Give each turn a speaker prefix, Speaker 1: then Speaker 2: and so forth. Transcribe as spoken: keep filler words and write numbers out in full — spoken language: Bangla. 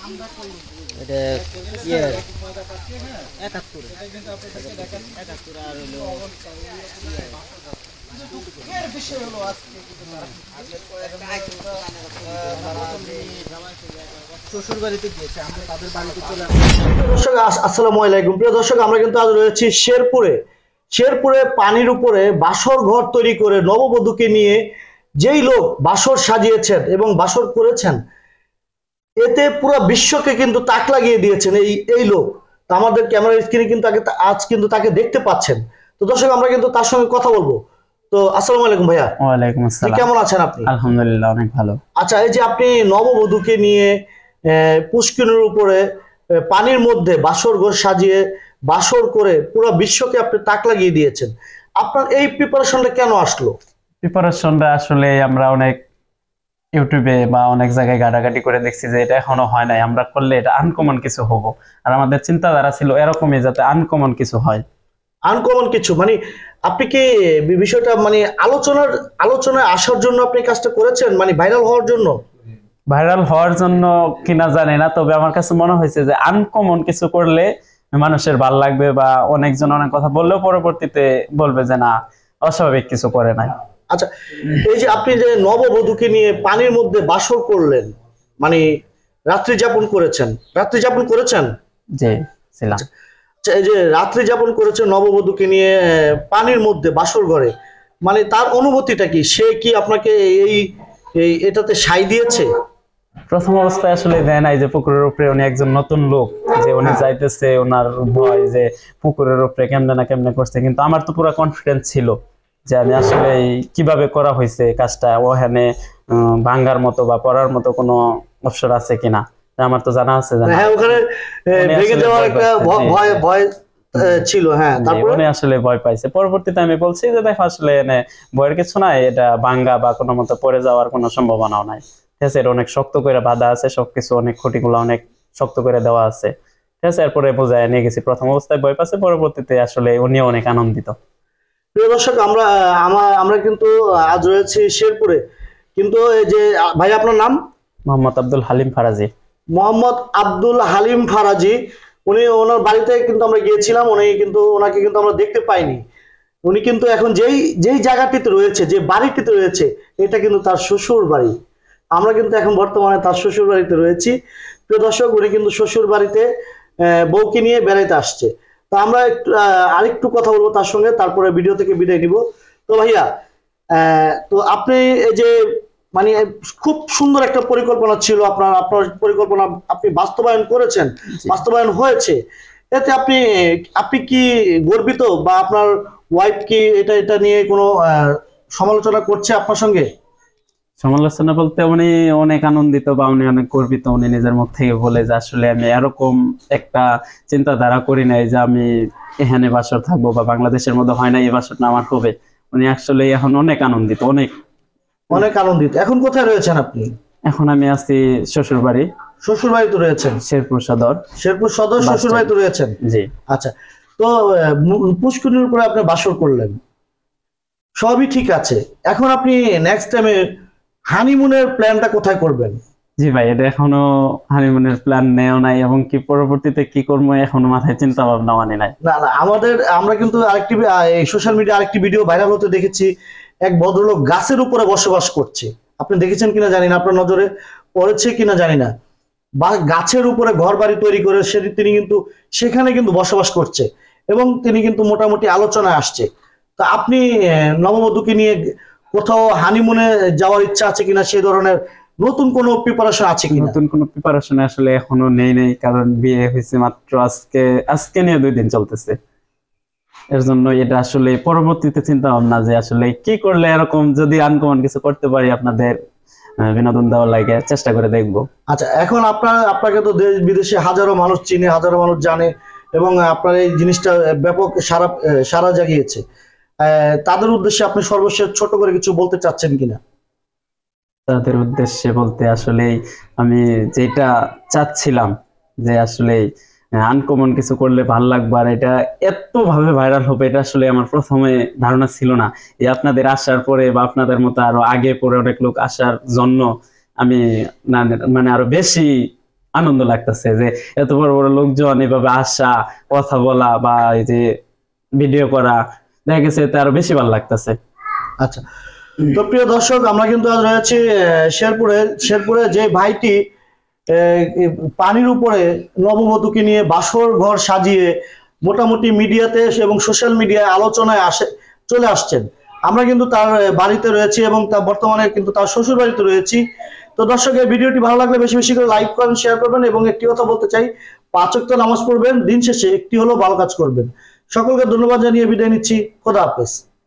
Speaker 1: এটা ইয়ে একাত্তর একাত্তর আর হলো শ্বশুর বাড়িতে গিয়েছে, আমরা তাদের বাড়িতে চলে আসলাম। দর্শক আসসালামু আলাইকুম। প্রিয় দর্শক, আমরা কিন্তু আজ রয়েছি শেরপুরে। শেরপুরে পানির উপরে বাসর ঘর তৈরি করে নববধূকে নিয়ে যেই লোক বাসর সাজিয়েছেন এবং বাসর করেছেন, এতে পুরো বিশ্বকে কিন্তু তাক লাগিয়ে দিয়েছেন এই এই লোক। তো আমাদের ক্যামেরার স্ক্রিনে কিন্তু তাকে আজ কিন্তু তাকে দেখতে পাচ্ছেন। তো দর্শক, আমরা কিন্তু তার সঙ্গে কথা বলবো। তো আসসালামু আলাইকুম ভাইয়া।
Speaker 2: ওয়ালাইকুম আসসালাম।
Speaker 1: কেমন আছেন আপনি?
Speaker 2: আলহামদুলিল্লাহ, অনেক ভালো।
Speaker 1: আচ্ছা, এই যে আপনি নববধূকে নিয়ে পুষ্কিনের উপরে পানির মধ্যে বাসর ঘর সাজিয়ে বাসর করে পুরো বিশ্বকে আপনি তাক লাগিয়ে দিয়েছেন, আপনার এই প্রিপারেশনটা কেন আসলো?
Speaker 2: প্রিপারেশনটা আসলে আমরা অনেক ইউটিউবে বা অনেক জায়গায় ঘাটাঘাটি করে দেখছি যে এটা এখনো হয় নাই, আমরা করলে এটা আনকমন কিছু হবো। আর আমাদের চিন্তাধারা ছিল এরকমই, যাতে আনকমন কিছু হয়।
Speaker 1: আনকমন কিছু মানে আপনি কি বিষয়টা মানে আলোচনার আলোচনায় আসার জন্য আপনি কাজটা করেছেন, মানে ভাইরাল হওয়ার জন্য?
Speaker 2: ভাইরাল হওয়ার জন্য কিনা জানি না, তবে আমার কাছে মনে হয়েছে যে আনকমন কিছু করলে মানুষের ভাল লাগবে, বা অনেকজন অনেক কথা বললেও পরবর্তীতে বলবে যে না, অস্বাভাবিক কিছু করে নাই।
Speaker 1: আচ্ছা, এই যে আপনি যে নববধূকে নিয়ে পানির মধ্যে বাসর করলেন, মানে রাত্রি যাপন করেছেন, রাত্রি যাপন করেছেন
Speaker 2: জি ছিলাম।
Speaker 1: আচ্ছা, এই যে রাত্রি যাপন করেছেন নববধূকে নিয়ে পানির মধ্যে বাসর ঘরে, মানে তার অনুভূতিটা কি? সে কি আপনাকে এই এই এটাতে সাই দিয়েছে?
Speaker 2: প্রথম অবস্থায় আসলে দেয় নাই, যে পুকুরের উপরে উনি একজন নতুন লোক, যে উনি যাইতেছে, ওনার ভয় যে পুকুরের উপরে কেমনে না কেমনে করছে। কিন্তু আমার তো পুরো কনফিডেন্স ছিল যে আমি আসলে কিভাবে করা হয়েছে কাজটা, ওখানে ভাঙ্গার মতো বা পড়ার মতো কোনো অপশন আছে কিনা, আমার তো জানা আছে।
Speaker 1: হ্যাঁ, ওখানে ভেঙে যাওয়ার একটা ভয় ভয় ছিল। হ্যাঁ, তারপরে
Speaker 2: উনি আসলে ভয় পাইছে। পরবর্তীতে আমি বলছি যে দেখো, আসলে এনে ভয়ের কিছু নাই, এটা ভাঙ্গা বা কোনো মতো পড়ে যাওয়ার কোনো সম্ভাবনাও নাই। ঠিক আছে, এটা অনেক শক্ত করে বাঁধা আছে, সবকিছু অনেক খুঁটিগুলো অনেক শক্ত করে দেওয়া আছে। ঠিক আছে, এরপরে বোঝায় নিয়ে গেছি। প্রথম অবস্থায় ভয় পাচ্ছে, পরবর্তীতে আসলে উনিও অনেক আনন্দিত।
Speaker 1: প্রিয় দর্শক, আমরা আমরা কিন্তু আজ রয়েছি শেরপুরে। কিন্তু এই যে ভাই, আপনার নাম?
Speaker 2: মোহাম্মদ আব্দুল হালিম ফারাজি।
Speaker 1: মোহাম্মদ আব্দুল হালিম ফারাজি, উনি ওনার বাড়িতে কিন্তু আমরা গিয়েছিলাম, উনি কিন্তু ওনাকে কিন্তু আমরা দেখতে পাইনি। উনি কিন্তু এখন যেই যেই জায়গাটিতে রয়েছে, যে বাড়িটিতে রয়েছে, এটা কিন্তু তার শ্বশুর বাড়ি। আমরা কিন্তু এখন বর্তমানে তার শ্বশুর বাড়িতে রয়েছি। প্রিয় দর্শক, উনি কিন্তু শ্বশুর বাড়িতে বউকে নিয়ে বেড়াইতে আসছে। তো আমরা একটু আরেকটু কথা বলবো তার সঙ্গে, তারপরে ভিডিও থেকে বিদায় নিব। তো ভাইয়া, তো আপনি এই যে মানে খুব সুন্দর একটা পরিকল্পনা ছিল আপনার, আপনার পরিকল্পনা আপনি বাস্তবায়ন করেছেন, বাস্তবায়ন হয়েছে, এতে আপনি আপনি কি গর্বিত, বা আপনার ওয়াইফ কি এটা এটা নিয়ে কোনো সমালোচনা করছে আপনার সঙ্গে?
Speaker 2: সমালোচনা বলতে উনি অনেক আনন্দিত বা উনি অনেক গর্বিত। উনি নিজের মুখ থেকে বলে যে আসলে আমি এরকম একটা চিন্তাধারা করি নাই যে আমি এখানে বাসর থাকবো, বা বাংলাদেশের মধ্যে হয় না এই বাসরটা আমার হবে। উনি আসলে এখন অনেক আনন্দিত, অনেক
Speaker 1: অনেক আনন্দিত। এখন কোথায় রয়েছেন আপনি?
Speaker 2: এখন আমি আছি শ্বশুর বাড়ি।
Speaker 1: শ্বশুর বাড়িতে রয়েছেন?
Speaker 2: শেরপুর সদর।
Speaker 1: শেরপুর সদর শ্বশুর বাড়িতে রয়েছেন?
Speaker 2: জি।
Speaker 1: আচ্ছা, তো পুষ্করিণীর উপরে আপনি বাসর করলেন, সবই ঠিক আছে। এখন আপনি নেক্সট টাইমে হানিমুনের প্ল্যানটা কোথায় করবেন?
Speaker 2: জি ভাই, এটা এখনো হানিমুনের প্ল্যান নেও নাই, এবং কি পরবর্তীতে কি করবো এখনো মাথায় চিন্তা ভাবনা মানে নাই।
Speaker 1: না না, আমাদের আমরা কিন্তু আরেকটি সোশ্যাল মিডিয়া আরেকটি ভিডিও ভাইরাল হতে দেখেছি, এক ভদ্রলোক গাছের উপরে বসবাস করছে। আপনি দেখেছেন কিনা জানি না, আপনার নজরে পড়েছে কিনা জানি না, বা গাছের উপরে ঘর বাড়ি তৈরি করে সে তিনি কিন্তু সেখানে কিন্তু বসবাস করছে, এবং তিনি কিন্তু মোটামুটি আলোচনায় আসছে। তো আপনি নববধূকে নিয়ে কোথাও হানিমুনে যাওয়ার ইচ্ছা আছে কিনা, সেই ধরনের নতুন কোনো প্রিপারেশন আছে কিনা?
Speaker 2: নতুন কোনো প্রিপারেশন আসলে এখনো নেই নেই, কারণ বিয়ে হয়েছে মাত্র আজকে, আজকে নিয়ে দুই দিন চলতেছে। এর জন্য এটা আসলে পরবর্তীতে চিন্তা ভাবনা যে আসলে কি করলে এরকম যদি আনকমন কিছু করতে পারি, আপনাদের বিনোদন দেওয়ার লাগে চেষ্টা করে দেখবো।
Speaker 1: আচ্ছা, এখন আপনার আপনাকে তো দেশ বিদেশে হাজারো মানুষ চিনে, হাজারো মানুষ জানে, এবং আপনার এই জিনিসটা ব্যাপক সারা সারা জাগিয়েছে। তাদের উদ্দেশ্যে আপনি সর্বশেষ ছোট করে কিছু বলতে চাচ্ছেন কিনা?
Speaker 2: তাদের উদ্দেশ্যে বলতে আসলে আমি যেটা চাচ্ছিলাম যে আসলে আনকমন কিছু করলে ভালো লাগবে, আর এটা এত ভাবে ভাইরাল হবে এটা আসলে আমার প্রথমে ধারণা ছিল না। এই আপনাদের আসার পরে বা আপনাদের মতো আরো আগে পরে অনেক লোক আসার জন্য আমি মানে আরো বেশি আনন্দ লাগতেছে যে এত বড় বড় লোকজন এভাবে আসা, কথা বলা বা এই যে ভিডিও করা, দেখা গেছে এতে আরো বেশি ভালো লাগতেছে।
Speaker 1: আচ্ছা, তো প্রিয় দর্শক, আমরা কিন্তু আজ রয়েছি আহ, শেরপুরে। শেরপুরে যে ভাইটি আহ, পানির উপরে নববধূকে নিয়ে বাসর ঘর সাজিয়ে মোটামুটি মিডিয়াতে এবং সোশ্যাল মিডিয়ায় আলোচনায় আসে চলে আসছেন, আমরা কিন্তু তার বাড়িতে রয়েছি এবং তার বর্তমানে কিন্তু তার শ্বশুর বাড়িতে রয়েছি। তো দর্শক, এই ভিডিওটি ভালো লাগলে বেশি বেশি করে লাইক করেন, শেয়ার করবেন এবং একটি কথা বলতে চাই, পাঁচ ওয়াক্ত নামাজ পড়বেন, দিন শেষে একটি হলেও ভালো কাজ করবেন। সকলকে ধন্যবাদ জানিয়ে বিদায় নিচ্ছি। খোদা হাফেজ।